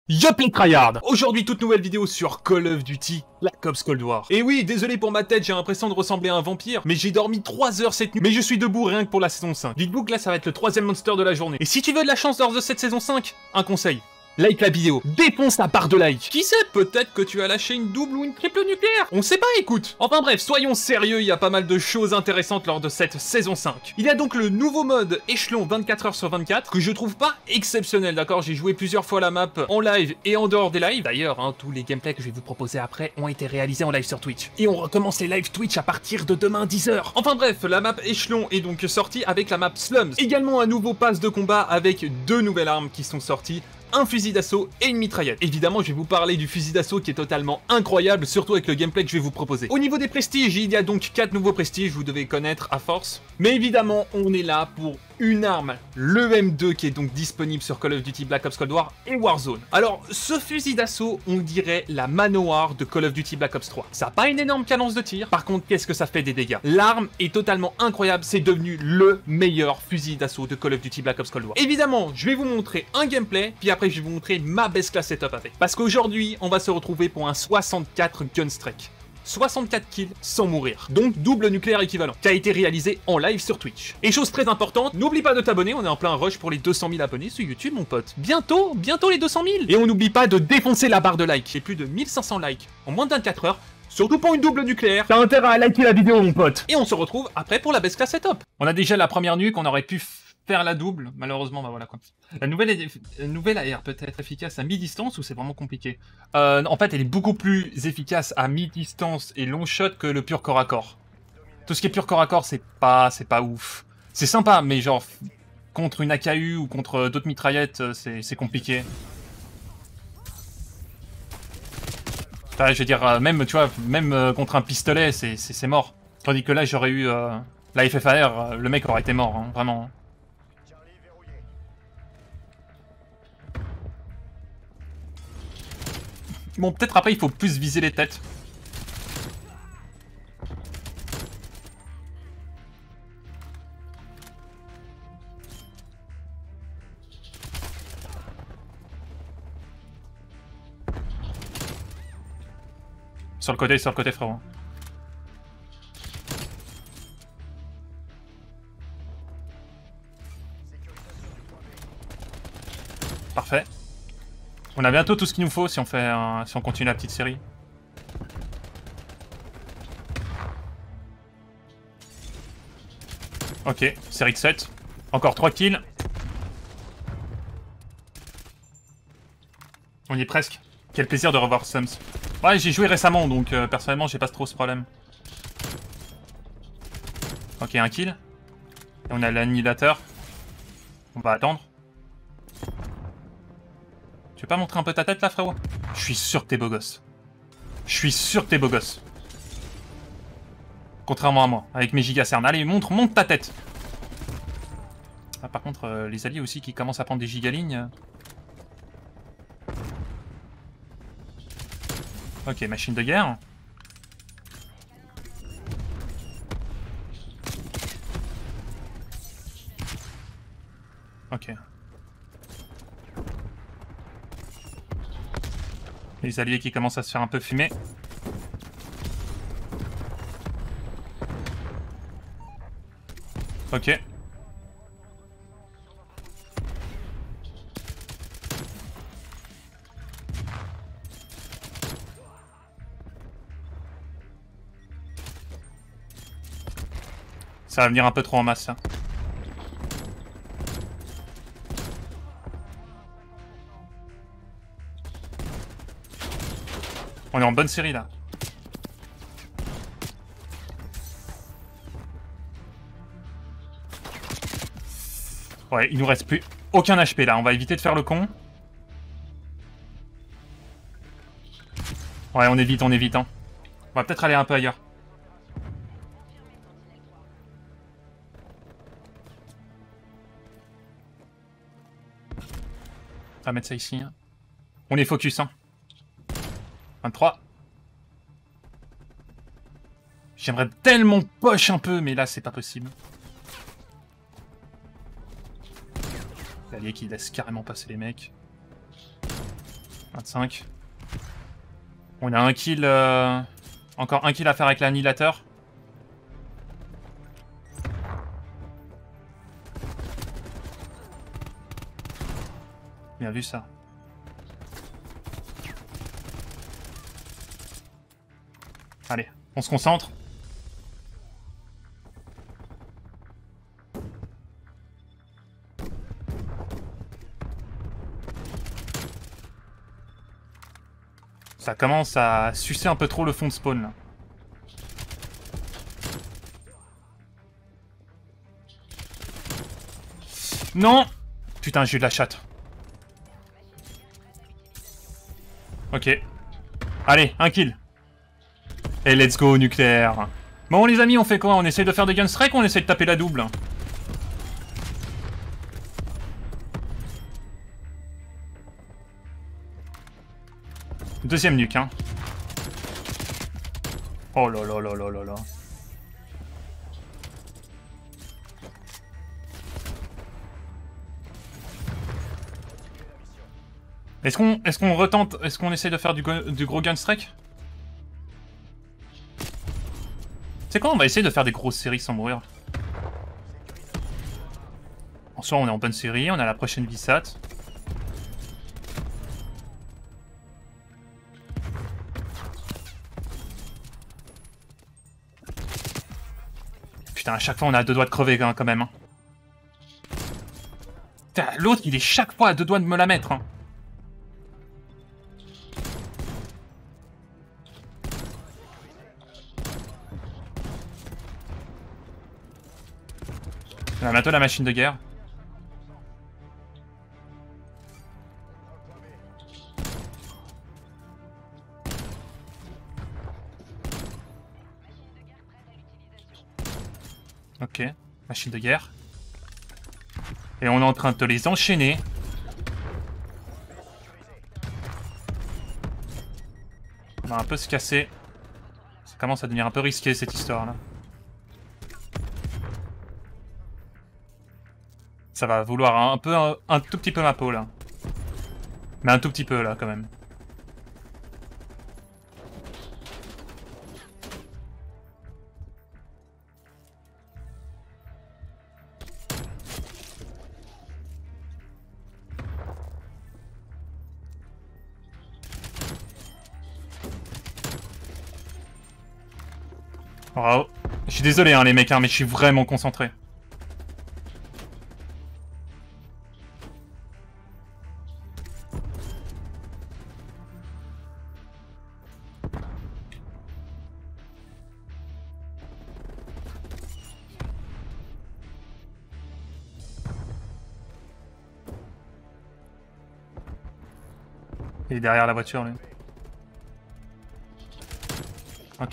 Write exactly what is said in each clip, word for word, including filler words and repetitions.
Yup les tryhards. Aujourd'hui toute nouvelle vidéo sur Call of Duty Black Ops Cold War. Et oui, désolé pour ma tête, j'ai l'impression de ressembler à un vampire, mais j'ai dormi trois heures cette nuit, mais je suis debout rien que pour la saison cinq. Dites-vous que là ça va être le troisième monster de la journée. Et si tu veux de la chance lors de cette saison cinq, un conseil. Like la vidéo, défonce la barre de like. Qui sait, peut-être que tu as lâché une double ou une triple nucléaire. On sait pas, écoute. Enfin bref, soyons sérieux, il y a pas mal de choses intéressantes lors de cette saison cinq. Il y a donc le nouveau mode échelon vingt-quatre heures sur vingt-quatre, que je trouve pas exceptionnel, d'accord. J'ai joué plusieurs fois la map en live et en dehors des lives. D'ailleurs, hein, tous les gameplays que je vais vous proposer après ont été réalisés en live sur Twitch. Et on recommence les live Twitch à partir de demain dix heures. Enfin bref, la map échelon est donc sortie avec la map Slums. Également un nouveau pass de combat avec deux nouvelles armes qui sont sorties. Un fusil d'assaut et une mitraillette. Évidemment, je vais vous parler du fusil d'assaut qui est totalement incroyable, surtout avec le gameplay que je vais vous proposer. Au niveau des prestiges, il y a donc quatre nouveaux prestiges, vous devez connaître à force. Mais évidemment, on est là pour une arme, le M deux, qui est donc disponible sur Call of Duty Black Ops Cold War et Warzone. Alors, ce fusil d'assaut, on dirait la manoir de Call of Duty Black Ops trois. Ça n'a pas une énorme cadence de tir, par contre, qu'est-ce que ça fait des dégâts? L'arme est totalement incroyable, c'est devenu le meilleur fusil d'assaut de Call of Duty Black Ops Cold War. Évidemment, je vais vous montrer un gameplay, puis après, je vais vous montrer ma best class setup avec. Parce qu'aujourd'hui, on va se retrouver pour un soixante-quatre gunstrike. soixante-quatre kills sans mourir, donc double nucléaire équivalent, qui a été réalisé en live sur Twitch. Et chose très importante, n'oublie pas de t'abonner, on est en plein rush pour les deux cent mille abonnés sur YouTube mon pote. Bientôt, bientôt les deux cent mille. Et on n'oublie pas de défoncer la barre de like, j'ai plus de mille cinq cents likes en moins de vingt-quatre heures, surtout pour une double nucléaire. T'as intérêt à liker la vidéo mon pote. Et on se retrouve après pour la best class setup. On a déjà la première nuque, on aurait pu faire la double, malheureusement, bah voilà quoi. La nouvelle, est, la nouvelle a l'air peut-être efficace à mi-distance ou c'est vraiment compliqué? euh, En fait, elle est beaucoup plus efficace à mi-distance et long shot que le pur corps à corps. Tout ce qui est pur corps à corps, c'est pas, c'est pas ouf. C'est sympa, mais genre, contre une A K U ou contre d'autres mitraillettes, c'est compliqué. Enfin, je veux dire, même, tu vois, même contre un pistolet, c'est mort. Tandis que là, j'aurais eu euh, la F F A R, le mec aurait été mort, hein, vraiment. Bon, peut-être après, il faut plus viser les têtes. Sur le côté, sur le côté, frérot. Parfait. On a bientôt tout ce qu'il nous faut si on fait un... si on continue la petite série. Ok, série de sept. Encore trois kills. On y est presque. Quel plaisir de revoir Sums. Ouais, j'ai joué récemment, donc euh, personnellement, j'ai pas trop ce problème. Ok, un kill. Et on a l'annihilateur. On va attendre. Tu veux pas montrer un peu ta tête là, frérot? Je suis sûr que t'es beau gosse. Je suis sûr que t'es beau gosse. Contrairement à moi, avec mes gigacernes. Allez, montre, monte ta tête. Ah, par contre, euh, les alliés aussi qui commencent à prendre des gigalignes. Ok, machine de guerre. Ok. Les alliés qui commencent à se faire un peu fumer. Ok. Ça va venir un peu trop en masse, ça. On est en bonne série, là. Ouais, il nous reste plus aucun H P, là. On va éviter de faire le con. Ouais, on évite, on évite, hein. On va peut-être aller un peu ailleurs. On va mettre ça ici. Hein. On est focus, hein. vingt-trois. J'aimerais tellement push un peu, mais là, c'est pas possible. L'allié qui laisse carrément passer les mecs. vingt-cinq. On a un kill... Euh... Encore un kill à faire avec l'annihilateur. Bien vu ça. Allez, on se concentre. Ça commence à sucer un peu trop le fond de spawn là. Non! Putain, j'ai eu de la chatte. Ok. Allez, un kill. Et let's go, nucléaire. Bon, les amis, on fait quoi? On essaye de faire des gunstrike ou on essaye de taper la double? Deuxième nuque, hein. Oh là là là là là là. Est-ce qu'on est-ce qu'on retente, est-ce qu'on essaye de faire du, du gros gunstrike? C'est quoi, on va essayer de faire des grosses séries sans mourir. En soi, on est en bonne série, on a la prochaine V SAT. Putain, à chaque fois, on a deux doigts de crever hein, quand même. Hein. Putain, l'autre, il est chaque fois à deux doigts de me la mettre. Hein. On a bientôt la machine de guerre. Ok, machine de guerre. Et on est en train de les enchaîner. On va un peu se casser. Ça commence à devenir un peu risqué cette histoire-là. Ça va vouloir un peu, un, un tout petit peu ma peau là. Mais un tout petit peu là quand même. Oh, je suis désolé hein les mecs, hein, mais je suis vraiment concentré. Il est derrière la voiture, lui. Ok.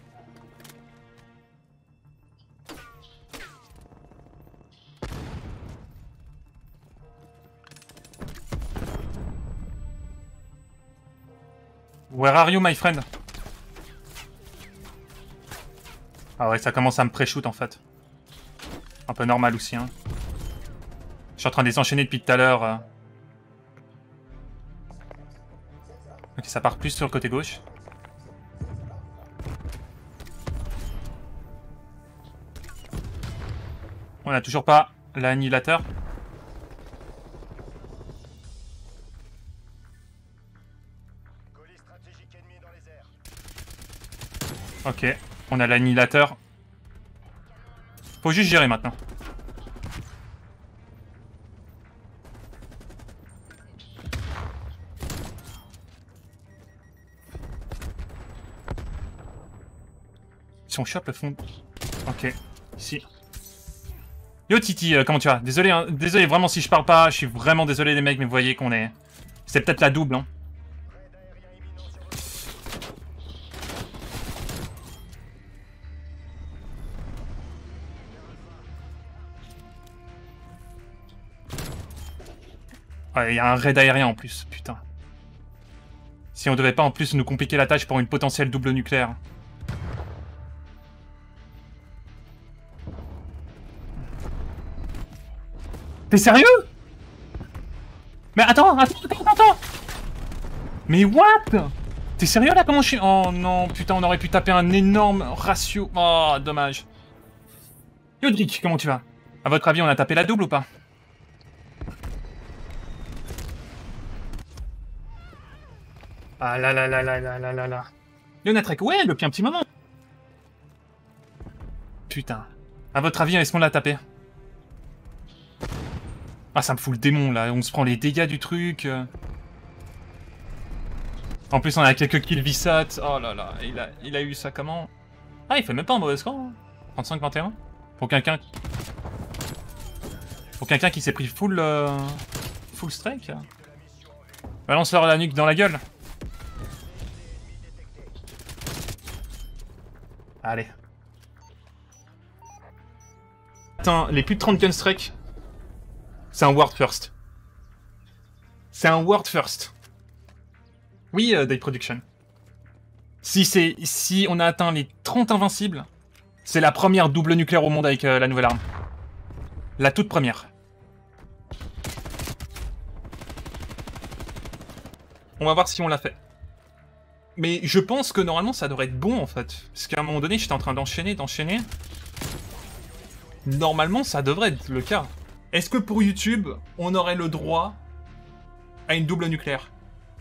Where are you, my friend? Ah ouais, ça commence à me pré-shoot, en fait. Un peu normal aussi, hein. Je suis en train de les enchaîner depuis tout à l'heure. Euh... Ok, ça part plus sur le côté gauche. On a toujours pas l'annihilateur. Ok, on a l'annihilateur. Faut juste gérer maintenant. Si on chope le fond... Ok, ici. Yo Titi, euh, comment tu vas? Désolé, hein, désolé vraiment si je parle pas, je suis vraiment désolé les mecs, mais vous voyez qu'on est... C'est peut-être la double, hein. Ouais, il y a un raid aérien en plus, putain. Si on devait pas en plus nous compliquer la tâche pour une potentielle double nucléaire. T'es sérieux? Mais attends, attends, attends, attends! Mais what? T'es sérieux là? Comment je suis... Oh non, putain, on aurait pu taper un énorme ratio. Oh, dommage. Yodrick, comment tu vas? À votre avis, on a tapé la double ou pas? Ah là là là là là là là là. Léonatrek, ouais, depuis un petit moment. Putain. À votre avis, est-ce qu'on l'a tapé? Ah, ça me fout le démon, là. On se prend les dégâts du truc. En plus, on a quelques kills Vissat. Oh là là, il a, il a eu ça comment? Ah, il fait même pas un mauvais score. Hein. trente-cinq vingt et un. Pour quelqu'un... Pour quelqu'un qui s'est pris full... Euh... Full strike. Balance-leur la nuque dans la gueule. Allez. Attends, les plus de trente gun strike, c'est un world first. C'est un world first. Oui, euh, Day Production. Si c'est, si on a atteint les trente invincibles, c'est la première double nucléaire au monde avec euh, la nouvelle arme. La toute première. On va voir si on l'a fait. Mais je pense que normalement ça devrait être bon en fait. Parce qu'à un moment donné, j'étais en train d'enchaîner, d'enchaîner. Normalement ça devrait être le cas. Est-ce que pour YouTube, on aurait le droit à une double nucléaire?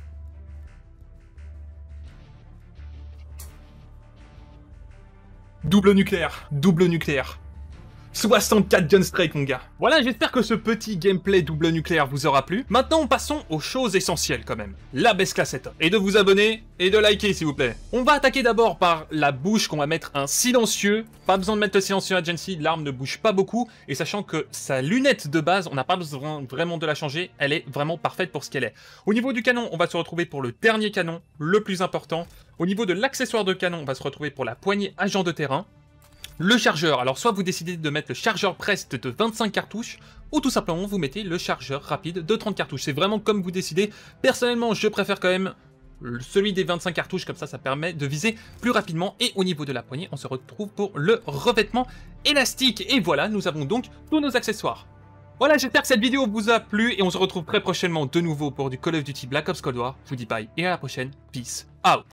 Double nucléaire, double nucléaire. soixante-quatre gun strike, mon gars. Voilà, j'espère que ce petit gameplay double nucléaire vous aura plu. Maintenant, passons aux choses essentielles, quand même. La base class setup. Et de vous abonner, et de liker, s'il vous plaît. On va attaquer d'abord par la bouche, qu'on va mettre un silencieux. Pas besoin de mettre le silencieux agency, l'arme ne bouge pas beaucoup. Et sachant que sa lunette de base, on n'a pas besoin vraiment de la changer. Elle est vraiment parfaite pour ce qu'elle est. Au niveau du canon, on va se retrouver pour le dernier canon, le plus important. Au niveau de l'accessoire de canon, on va se retrouver pour la poignée agent de terrain. Le chargeur, alors soit vous décidez de mettre le chargeur prest de vingt-cinq cartouches, ou tout simplement vous mettez le chargeur rapide de trente cartouches. C'est vraiment comme vous décidez. Personnellement, je préfère quand même celui des vingt-cinq cartouches, comme ça, ça permet de viser plus rapidement. Et au niveau de la poignée, on se retrouve pour le revêtement élastique. Et voilà, nous avons donc tous nos accessoires. Voilà, j'espère que cette vidéo vous a plu, et on se retrouve très prochainement de nouveau pour du Call of Duty Black Ops Cold War. Je vous dis bye, et à la prochaine. Peace out.